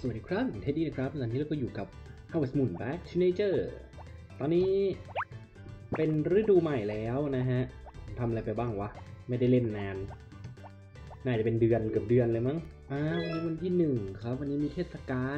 วัสดีครับผมเท็ดดี้นะครับตอนนี้เราก็อยู่กับ Harvest Moon Back to Nature ตอนนี้เป็นฤดูใหม่แล้วนะฮะทำอะไรไปบ้างวะไม่ได้เล่นนานน่าจะเป็นเดือนกับเดือนเลยมั้งวันนี้วันที่1ครับวันนี้มีเทศกาล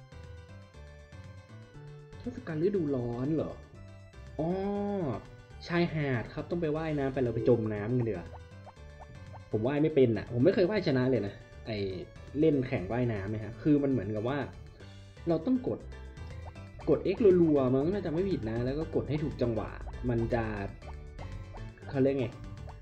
ฤดูร้อนเหรออ๋อชายหาดครับต้องไปว่ายน้ำไปเราไปจมน้ำกันเดี๋ยวผมว่ายไม่เป็นอ่ะผมไม่เคยว่ายชนะเลยนะเล่นแข่งว่ายน้ำไหมฮะคือมันเหมือนกับว่าเราต้องกด X รัวๆมั้งถ้าจำไม่ผิดนะแล้วก็กดให้ถูกจังหวะมันจะเขาเรียกไง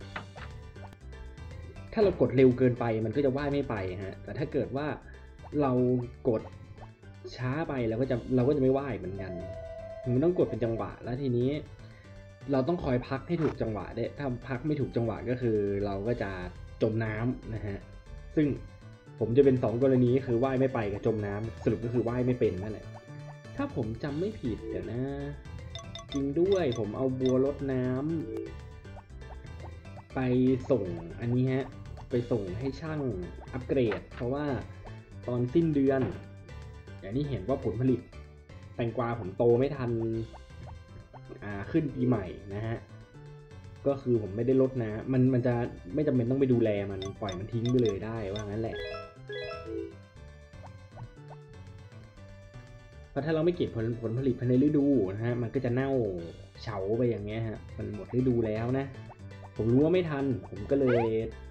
ถ้าเรากดเร็วเกินไปมันก็จะว่ายไม่ไปฮะแต่ถ้าเกิดว่าเรากดช้าไปเราก็จะไม่ว่ายเหมือนกันมันต้องกดเป็นจังหวะแล้วทีนี้เราต้องคอยพักให้ถูกจังหวะด้วยถ้าพักไม่ถูกจังหวะก็คือเราก็จะจมน้ำนะฮะซึ่งผมจะเป็น2กรณีคือว่ายไม่ไปกับจมน้ำสรุปก็คือว่ายไม่เป็นนั่นแหละถ้าผมจำไม่ผิดเดี๋ยวนะจริงด้วยผมเอาบัวรดน้ำไปส่งอันนี้ฮะไปส่งให้ช่างอัปเกรดเพราะว่าตอนสิ้นเดือนอย่างนี้เห็นว่าผลผลิตแตงกวาผมโตไม่ทันขึ้นปีใหม่นะฮะก็คือผมไม่ได้รดน้ำมันจะไม่จำเป็นต้องไปดูแลมันปล่อยมันทิ้งไปเลยได้ว่างั้นแหละเพราะถ้าเราไม่เก็บผลผลิตภายในฤดูนะฮะมันก็จะเน่าเฉาไปอย่างเงี้ยฮะมันหมดฤดูแล้วนะผมรู้ว่าไม่ทันผมก็เลย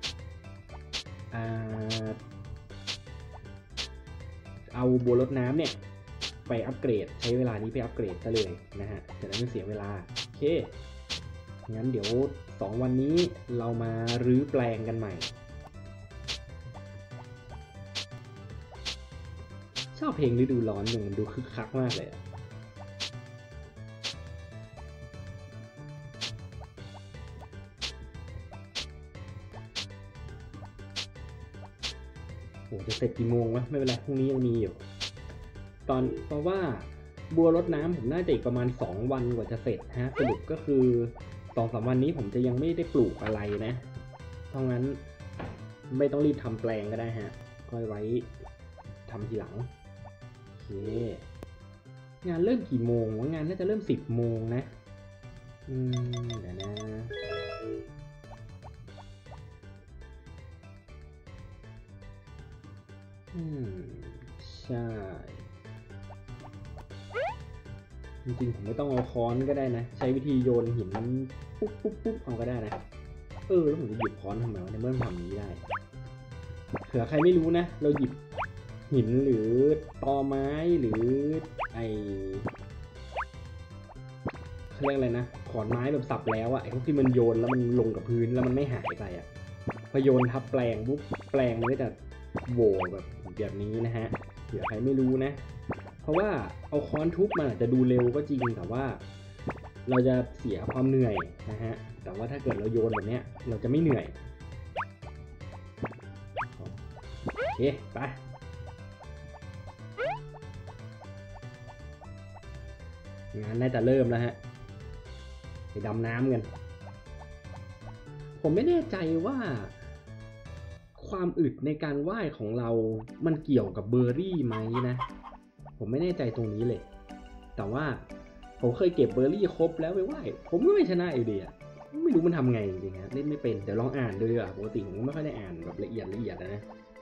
เอาบัวรดน้ำเนี่ยไปอัปเกรดใช้เวลานี้ไปอัปเกรดซะเลยนะฮะจะได้ไม่เสียเวลาโอเคงั้นเดี๋ยว2วันนี้เรามารื้อแปลงกันใหม่ชอบเพลงฤดูร้อนมันดูคึกคักมากเลยโหจะเสร็จกี่โมงวะไม่เป็นไรพรุ่งนี้ยังมีอยู่เพราะว่าบัวรดน้ำผมน่าจะอีกประมาณ2วันกว่าจะเสร็จฮะสรุปก็คือ2-3 วันนี้ผมจะยังไม่ได้ปลูกอะไรนะเพราะงั้นไม่ต้องรีบทำแปลงก็ได้ฮะค่อยไว้ทำทีหลังโอเคงานเริ่มกี่โมงวะงานน่าจะเริ่ม10 โมงนะเดี๋ยวนะใช่จริงๆผมไม่ต้องเอาค้อนก็ได้นะใช้วิธีโยนหินปุ๊บเอาก็ได้นะแล้วผมจะหยิบค้อนทำไมวะในเมื่อมันทำอย่างนี้ได้เผื่อใครไม่รู้นะเราหยิบหินหรือตอไม้หรือเขาเรียกอะไรนะขอนไม้แบบสับแล้วอะไอ้พวกที่มันโยนแล้วมันลงกับพื้นแล้วมันไม่หายไปอะพอโยนทับแปลงปุ๊บแปลงมันก็จะโหว่แบบนี้นะฮะเผื่อใครไม่รู้นะเพราะว่าเอาค้อนทุบมันอาจจะดูเร็วก็จริงแต่ว่าเราจะเสียความเหนื่อยนะฮะแต่ว่าถ้าเกิดเราโยนแบบนี้เราจะไม่เหนื่อยโอเคไปงานน่าจะเริ่มแล้วฮะไปดำน้ำกันผมไม่แน่ใจว่าความอึดในการว่ายของเรามันเกี่ยวกับเบอร์รี่ไหมนะผมไม่แน่ใจตรงนี้เลยแต่ว่าผมเคยเก็บเบอร์รี่ครบแล้วไปว่ายผมก็ไม่ชนะอยู่ดีอะไม่รู้มันทำไงจริงๆฮะเล่นไม่เป็นเดี๋ยวลองอ่านดูอ่ะปกติผมไม่ค่อยได้อ่านแบบละเอียดนะ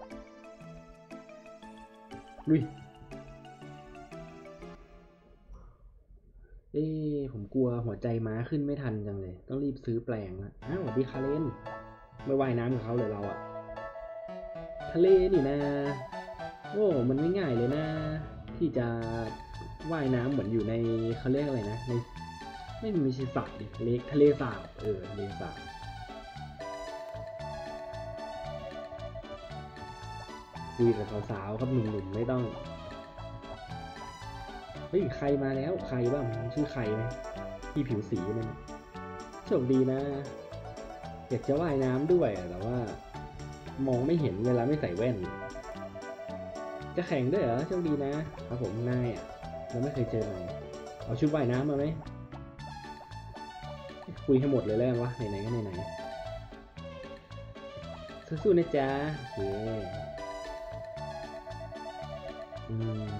ลุยผมกลัวหัวใจม้าขึ้นไม่ทันจังเลยต้องรีบซื้อแปลงแล้วสวัสดีคาเรนไม่ว่ายน้ำกับเขาเลยเราอะทะเลนี่นะโอ้มันไม่ง่ายเลยนะที่จะว่ายน้ำเหมือนอยู่ในเขาเรียกอะไรนะในไม่ใช่สระดิทะเลสาบทะเลสาบคุยกับสาวๆครับหนุ่มๆไม่ต้องเฮ้ยใครมาแล้วใครบ้างชื่อใครไหมที่ผิวสีนั่นโชคดีนะอยากจะว่ายน้ำด้วยแต่ว่ามองไม่เห็นเวลาไม่ใส่แว่นจะแข่งด้วยเหรอโชคดีนะครับผมนายเราไม่เคยเจอมันเอาชุดว่ายน้ำมาไหมคุยให้หมดเลยแล้วกันวะไหนๆก็ไหนๆสู้ๆนะจ๊ะโอเคอื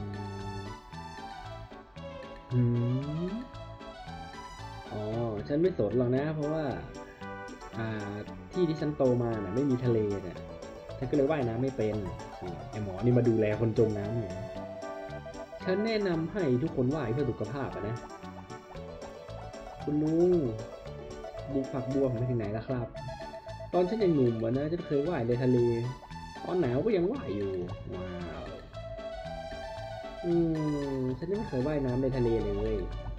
อืมอ๋อฉันไม่สนหรอกนะเพราะว่าอ่าที่ที่ฉันโตมาน่ะไม่มีทะเลเนี่ยฉันก็เลยว่ายน้ำไม่เป็นไอหมอนี่มาดูแลคนจมน้ำอยู่ฉันแนะนำให้ทุกคนว่ายเพื่อสุขภาพนะคุณลุงบุกฝักบัวผมไปถึงไหนแล้วครับตอนฉันยังหนุ่มนะฉันเคยว่ายในทะเลตอนหนาวก็ยังว่ายอยู่ว้าวฉันยังไม่เคยว่ายน้ำในทะเลเลย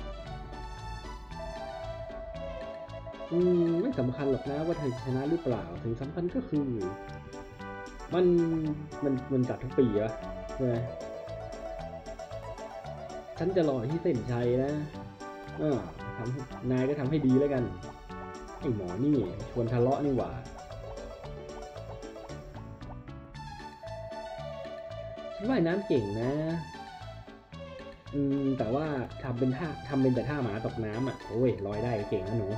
ไม่สำคัญหรอกนะว่าเธอชนะหรือเปล่าถึงสำคัญก็คือมันมันจัดทุกปีวะใช่ไหมฉันจะรอที่เส้นชัยนะอ่านายก็ทำให้ดีแล้วกันไอ้หมอนี่ชวนทะเลาะนี่หว่าฉันว่ายน้ำเก่งนะแต่ว่าทำเป็นแต่ท่าหมาตกน้ำอ่ะโอ้ยลอยได้เก่งนะหนู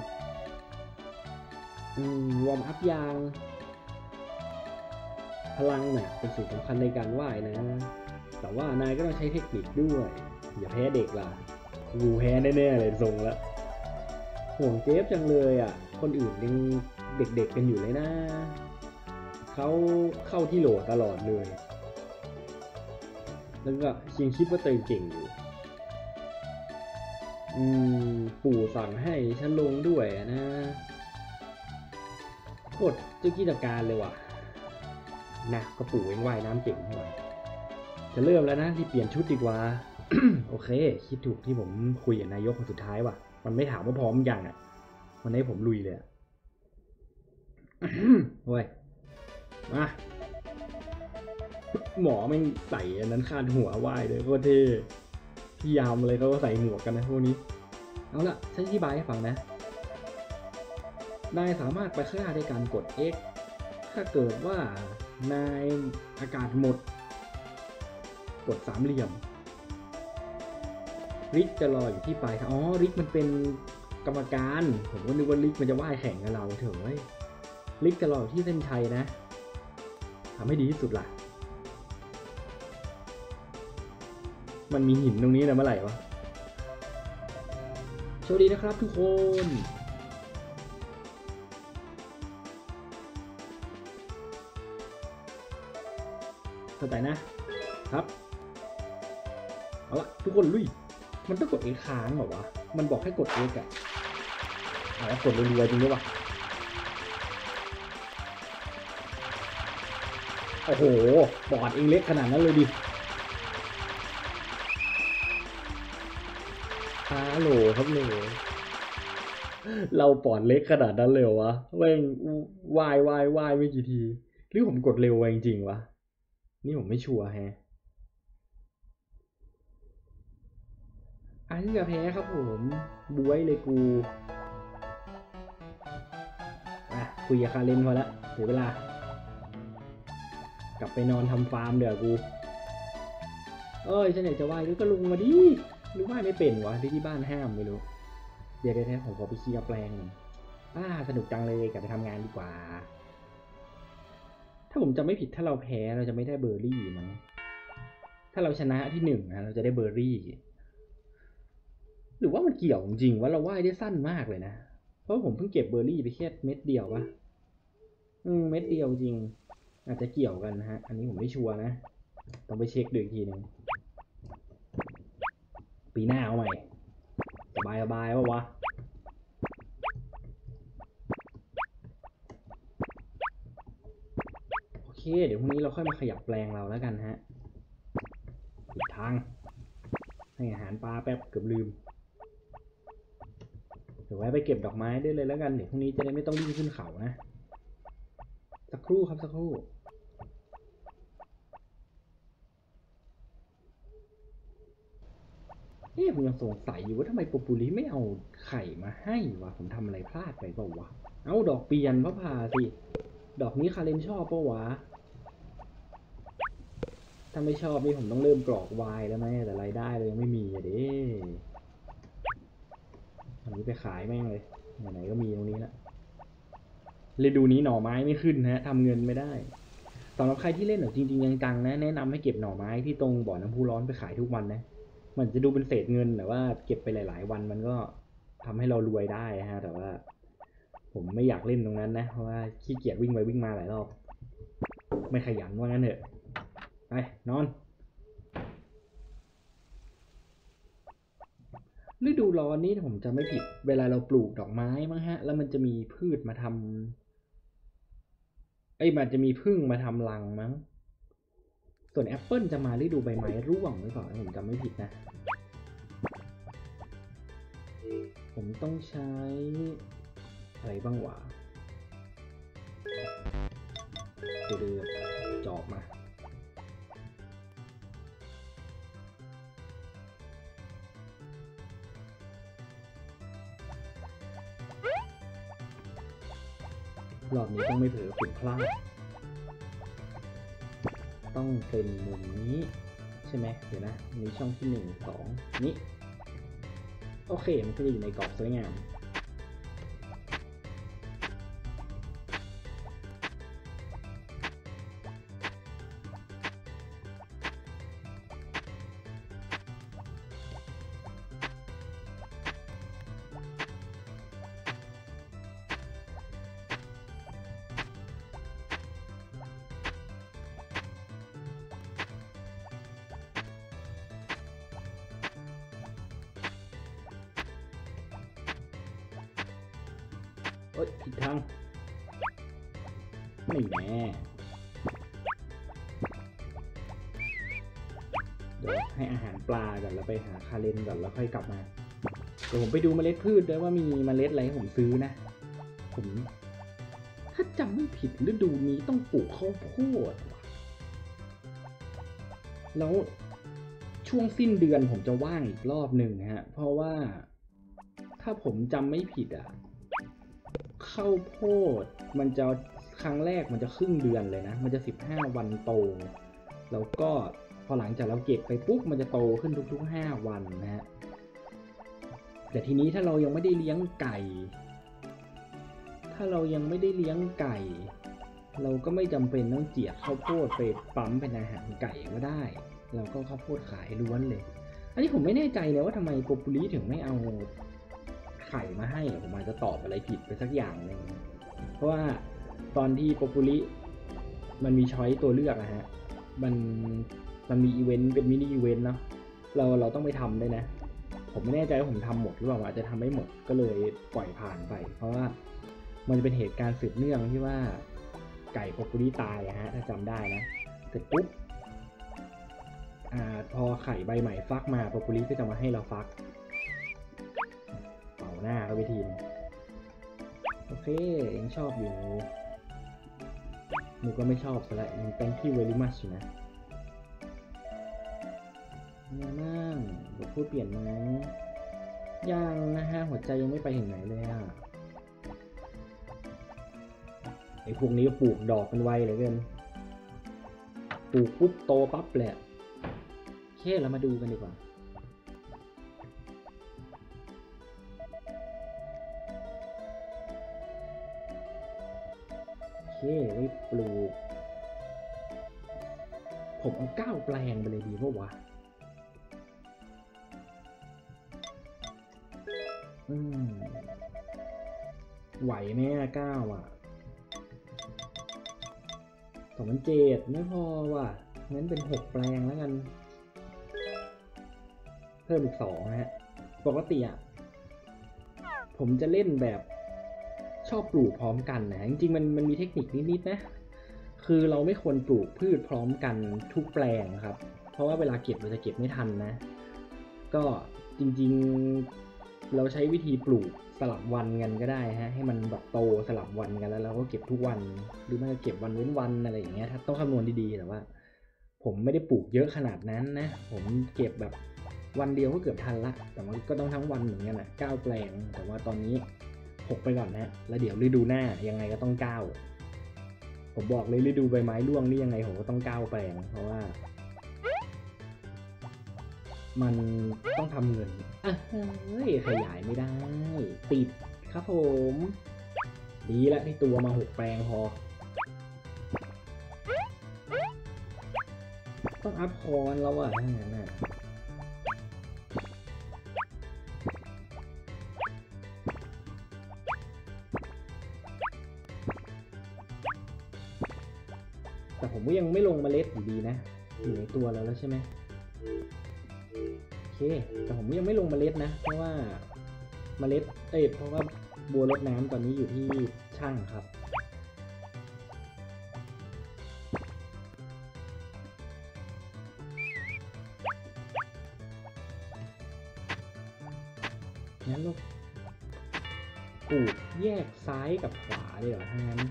วอร์มอัพยางพลังเนี่ยเป็นสิ่งสำคัญในการว่ายนะแต่ว่านายก็ต้องใช้เทคนิคด้วยอย่าแพ้เด็กล่ะกูแพ้แน่ๆเลยทรงแล้วห่วงเจฟจังเลยอ่ะคนอื่นยังเด็กๆกันอยู่เลยนะเขาเข้าที่โหลตลอดเลยแล้วก็ยังคิดว่าตัวเองเก่งอยู่ปู่สั่งให้ฉันลงด้วยนะโคตรเจ้ากี้จัดการเลยว่ะนะก็ปู่เองว่ายน้ำเก่งเท่าไหร่จะเริ่มแล้วนะรีบเปลี่ยนชุดดีกว่า โอเคคิดถูกที่ผมคุยกับนายกคนสุดท้ายว่ะมันไม่ถามว่าพร้อมยังอ่ะมันให้ผมลุยเลยเว้ยมาหมอแม่งใส่อันนั้นคาดหัวว่ายเลยโคตรเท่พี่ยามอะไรเขาก็ใส่หมวกกันนะพวกนี้เอาละฉันอธิบายให้ฟังนะนายสามารถไปข้างหน้าด้วยการกด X ถ้าเกิดว่านายอากาศหมดกดสามเหลี่ยมริกจะรออยู่ที่ปลายอ๋อริกมันเป็นกรรมการผมก็นึกว่าริกมันจะว่ายแข่งกับเราเถอะริกจะรออยู่ที่เส้นชัยนะทำให้ดีที่สุดล่ะมันมีหินตรงนี้นะเมื่อไหร่วะโชคดีนะครับทุกคนเข้าใจนะครับเอาละทุกคนลุยมันต้องกด X ค้างเหรอวะมันบอกให้กด X อ่ะกดรัวๆจริงด้วยวะโอ้โหบอร์ดเองเล็กขนาดนั้นเลยดิฮัลโหลครับหนูเราปอดเล็กขนาดนั้นเลยวะแม่งวายไม่กี่ทีหรือผมกดเร็วไปจริงๆวะนี่ผมไม่ชัวร์แฮะเหือแพ้ครับผมบวยเลยกูคุยกับคาเรนพอละเสียเวลากลับไปนอนทำฟาร์มเดี๋ยวกูฉันอยากจะว่ายก็ลงมาดิหรือว่ายไม่เป็นวะที่บ้านห้ามไม่รู้เดี๋ยวผมขอไปเคลียร์แปลงสนุกจังเลยกลับไปทำงานดีกว่าถ้าผมจำไม่ผิดถ้าเราแพ้เราจะไม่ได้เบอร์รี่มั้งถ้าเราชนะที่1นะเราจะได้เบอร์รี่หรือว่ามันเกี่ยวจริงว่าเราว่ายได้สั้นมากเลยนะเพราะผมเพิ่งเก็บเบอร์รี่ไปแค่เม็ดเดียววะเม็ดเดียวจริงอาจจะเกี่ยวกันนะฮะอันนี้ผมไม่ชัวร์นะต้องไปเช็คดูอีกทีนึงปีหน้าเอาใหม่สบายๆวะโอเคเดี๋ยวพรุ่งนี้เราค่อยมาขยับแปลงเราแล้วกันฮะอีกทางให้อาหารปลาแป๊บเกือบลืมเดี๋ยวไว้ไปเก็บดอกไม้ได้เลยแล้วกันเดี๋ยวพรุ่งนี้จะได้ไม่ต้องวิ่งขึ้นเขานะสักครู่ครับสักครู่ผมยังสงสัยอยู่ว่าทำไมโปปูลิไม่เอาไข่มาให้วะผมทำอะไรพลาดไปเปล่าวะเอาดอกเปลี่ยนพระพาสิดอกนี้คาเรนชอบปะวะถ้าไม่ชอบนี่ผมต้องเริ่มกรอกวายแล้วไหมแต่รายได้เลยยังไม่มีอะเด้อันนี้ไปขายแม่งเลยไหนๆก็มีตรงนี้ละฤดูนี้หน่อไม้ไม่ขึ้นฮะทำเงินไม่ได้สำหรับใครที่เล่นจริงๆจังๆนะแนะนำให้เก็บหน่อไม้ที่ตรงบ่อน้ำพุร้อนไปขายทุกวันนะมันจะดูเป็นเศษเงินแต่ว่าเก็บไปหลายๆวันมันก็ทำให้เรารวยได้ฮะแต่ว่าผมไม่อยากเล่นตรงนั้นนะเพราะว่าขี้เกียจวิ่งไปวิ่งมาหลายรอบไม่ขยันว่างั้นเถอะไปนอนฤดูร้อนนี้ผมจะไม่ผิดเวลาเราปลูกดอกไม้มั้งฮะแล้วมันจะมีพืชมาทำมันจะมีผึ้งมาทำรังมั้งส่วนแอปเปิลจะมาฤดูใบไม้ร่วงหรือเปล่าผมจำไม่ผิดนะผมต้องใช้อะไรบ้างวะเดือจอบมารอบนี้ต้องไม่เผลอผิดพลาดต้องเป็นมุมนี้ใช่ไหมเดี๋ยวนะมีช่องที่1 2นี้โอเคมันก็จะอยู่ในกรอบสวยงามผิดทางไม่แน่เดี๋ยวให้อาหารปลาก่อนแล้วไปหาคาเรนก่อนแล้วค่อยกลับมาเดี๋ยวผมไปดูเมล็ดพืชด้วยว่ามีเมล็ดอะไรให้ผมซื้อนะผมถ้าจำไม่ผิดฤดูนี้ต้องปลูกข้าวโพดแล้วช่วงสิ้นเดือนผมจะว่างอีกรอบหนึ่งฮะเพราะว่าถ้าผมจำไม่ผิดข้าวโพดมันจะครั้งแรกมันจะครึ่งเดือนเลยนะมันจะ15 วันโตแล้วก็พอหลังจากเราเก็บไปปุ๊บมันจะโตขึ้นทุกๆ5 วันนะฮะแต่ทีนี้ถ้าเรายังไม่ได้เลี้ยงไก่เราก็ไม่จำเป็นต้องเจียดข้าวโพดไปปั๊มเป็นอาหารไก่ก็ได้เราก็ข้าวโพดขายล้วนเลยอันนี้ผมไม่แน่ใจเลยว่าทำไมโกปุริถึงไม่เอาไข่มาให้ผมอาจจะตอบอะไรผิดไปสักอย่างหนึ่งเพราะว่าตอนที่โกปุริมันมีช้อยตัวเลือกนะฮะมันมีอีเวนต์เป็นมินิอีเวนต์เนาะเราต้องไปทำด้วยนะผมไม่แน่ใจว่าผมทำหมดหรือเปล่าอาจจะทำไม่หมดก็เลยปล่อยผ่านไปเพราะว่ามันจะเป็นเหตุการณ์สืบเนื่องที่ว่าไก่โกปุริตายฮะถ้าจำได้นะเสร็จปุ๊บพอไข่ใบใหม่ฟักมาโกปุริก็จะมาให้เราฟักหน้าเข้าไปทีนโอเคยังชอบอยู่หนูก็ไม่ชอบซะแล้วยัง thank you very much อยู่นะมานั่งเดี๋ยวพูดเปลี่ยนไหมยังนะฮะหัวใจยังไม่ไปถึงไหนเลยไอ้พวกนี้ก็ปลูกดอกกันไวเหลือเกินปลูกปุ๊บโตปั๊บแหละโอเคเรามาดูกันดีกว่าโอเคไว้ปลูกผมเอา9 แปลงไปเลยดีเพราะว่าไหวไหม9 2007ไม่พอว่ะงั้นเป็น6 แปลงแล้วกันเพิ่มอีก2ฮะปกติผมจะเล่นแบบชอบปลูกพร้อมกันนะจริงๆมันมีเทคนิคนิดๆนะคือเราไม่ควรปลูกพืชพร้อมกันทุกแปลงครับเพราะว่าเวลาเก็บเราจะเก็บไม่ทันนะก็จริงๆเราใช้วิธีปลูกสลับวันกันก็ได้ฮะให้มันแบบโตสลับวันกันแล้วเราก็เก็บทุกวันหรือไม่ก็เก็บวันเว้นวันอะไรอย่างเงี้ยถ้าต้องคำนวณดีๆแต่ว่าผมไม่ได้ปลูกเยอะขนาดนั้นนะผมเก็บแบบวันเดียวก็เกือบทันละแต่มันก็ต้องทั้งวันเหมือนกัน9 แปลงแต่ว่าตอนนี้6ไปก่อนนะแล้วเดี๋ยวฤดูหน้ายังไงก็ต้อง9ผมบอกเลยฤดูใบไม้ร่วงนี่ยังไงผมก็ต้อง9 แปลงเพราะว่ามันต้องทำเงินเฮ้ยขยายไม่ได้ติดครับผมดีแล้วที่ตัวมา6 แปลงพอต้องอัพคอนแล้วอ่ะถ้างั้นน่ะแต่ผมก็ยังไม่ลงเมล็ดอยู่ดีนะอยู่ในตัวเราแล้วใช่ไหมโอเคแต่ผมยังไม่ลงเมล็ดนะเพราะว่าเมล็ดเพราะว่าบัวรดน้ำตอนนี้อยู่ที่ช่างครับงั้นลูกปลูกแยกซ้ายกับขวาเลยเหรอถ้างั้น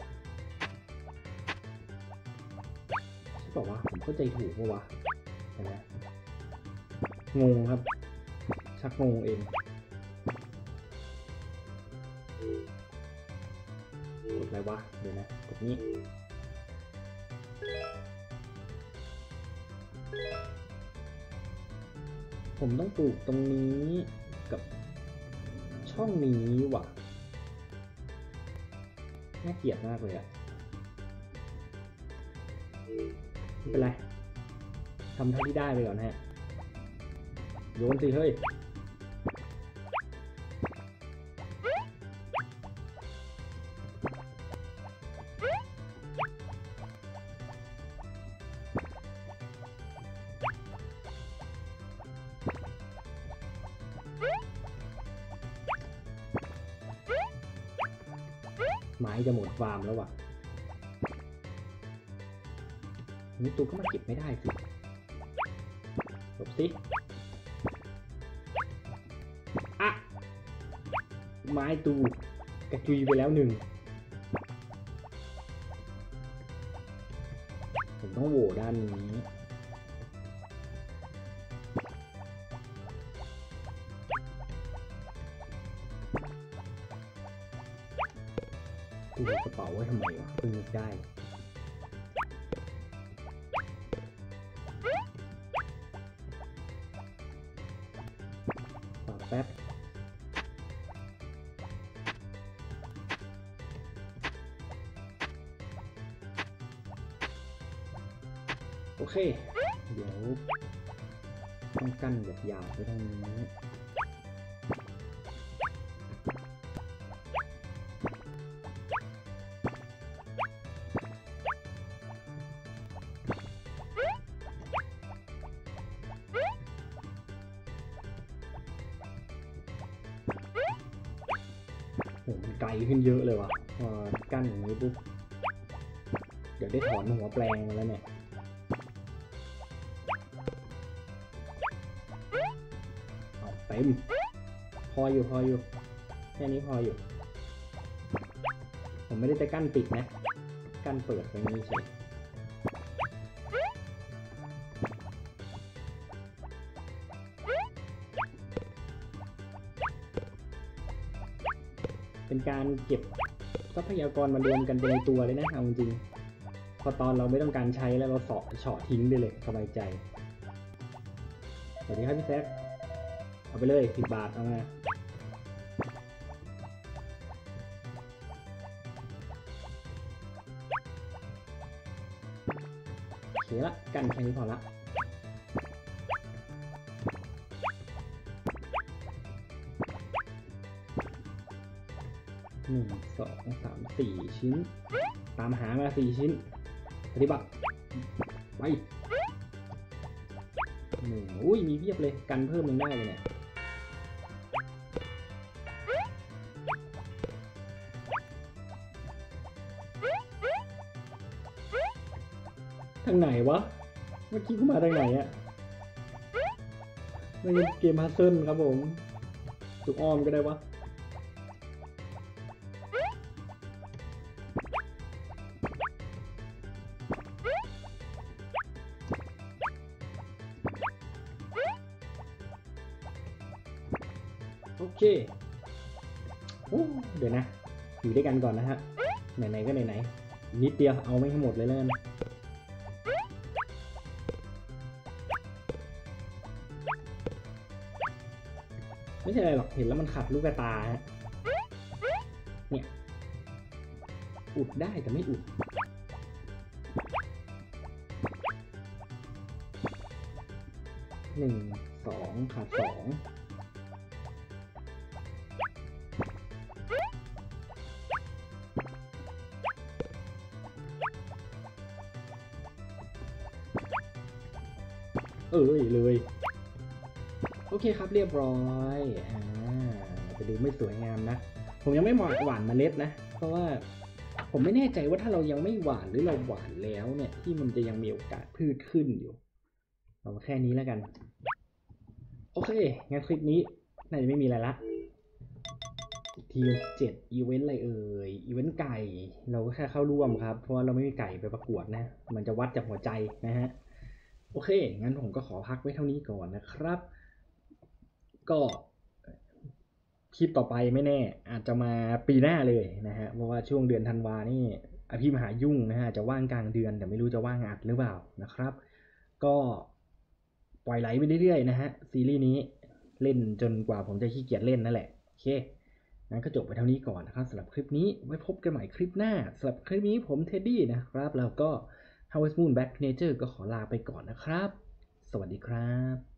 ใช่บอกว่าผมเข้าใจถูกปะวะเห็นไหมงงครับชักงงเองกดอะไรวะเดี๋ยวนะกดนี้ผมต้องปลูกตรงนี้กับช่องนี้ว่ะน่าเกลียดมากเลยอะไม่เป็นไรทำเท่าที่ได้ไปก่อนฮะโยนสิเฮ้ยไม้จะหมดฟาร์มแล้วว่ะนี่ตัวก็มาเก็บไม่ได้สิหลบสิอะไม้ตูกระจุยไปแล้วหนึ่งผมต้องโหวด้านนี้กูกระเป๋าไว้ทำไมวะเพิ่งนึกได้แป๊บโอเคเดี๋ยวต้องกั้นแบบยาวไปทางนี้โหมันไกลขึ้นเยอะเลยว่ะพอกั้นอย่างนี้ปุ๊บเดี๋ยวได้ถอนหัวแปลงมาแล้วเนี่ยเอาเต็มพออยู่แค่นี้พออยู่ผมไม่ได้จะกั้นปิดนะกั้นเปิดไว้นี้เฉยเป็นการเก็บทรัพยากรมารวมกันเป็นในตัวเลยนะเอาจริงพอตอนเราไม่ต้องการใช้แล้วเราเฉาะทิ้งได้เลยสบายใจสวัสดีครับพี่แซคเอาไปเลย10 บาทเอามาโอเคละกันแค่นี้พอละ1 2 3 4 ชิ้นตามหามา4 ชิ้นปฏิบัติไปอุ้ยมีเพียบเลยกันเพิ่มยังได้เลยเนี่ยทางไหนวะเมื่อกี้กูมาทางไหนอะไม่ใช่เกมฮัสเซิลครับผมถูกอ้อมก็ได้วะโอเคเดี๋ยวนะอยู่ด้วยกันก่อนนะฮะไหนๆก็ไหนๆนิดเดียวเอาไม่ให้หมดเลยแล้วกันไม่ใช่อะไรหรอกเห็นแล้วมันขัดลูกตาฮะเนี่ยอุดได้แต่ไม่อุด 1 2ขาด2เลยโอเคครับเรียบร้อยจะดูไม่สวยงามนะผมยังไม่หว่านเมล็ดนะเพราะว่าผมไม่แน่ใจว่าถ้าเรายังไม่หว่านหรือเราหว่านแล้วเนี่ยที่มันจะยังมีโอกาสพืชขึ้นอยู่เอาแค่นี้แล้วกันโอเคงั้นคลิปนี้น่าจะไม่มีอะไรละที7อีเวนต์อะไรอีเวนต์ไก่เราก็แค่เข้าร่วมครับเพราะว่าเราไม่มีไก่ไปประกวดนะมันจะวัดจากหัวใจนะฮะโอเคงั้นผมก็ขอพักไว้เท่านี้ก่อนนะครับก็คลิปต่อไปไม่แน่อาจจะมาปีหน้าเลยนะฮะเพราะว่าช่วงเดือนธันวานี่อภิมหายุ่งนะฮะจะว่างกลางเดือนแต่ไม่รู้จะว่างอัดหรือเปล่านะครับก็ปล่อยไหลไปเรื่อยๆนะฮะซีรีส์นี้เล่นจนกว่าผมจะขี้เกียจเล่นนั่นแหละโอเคงั้นก็จบไปเท่านี้ก่อนนะครับสำหรับคลิปนี้ไว้พบกันใหม่คลิปหน้าสำหรับคลิปนี้ผมเท็ดดี้นะครับแล้วก็ Harvest Moon Back to Nature ก็ขอลาไปก่อนนะครับสวัสดีครับ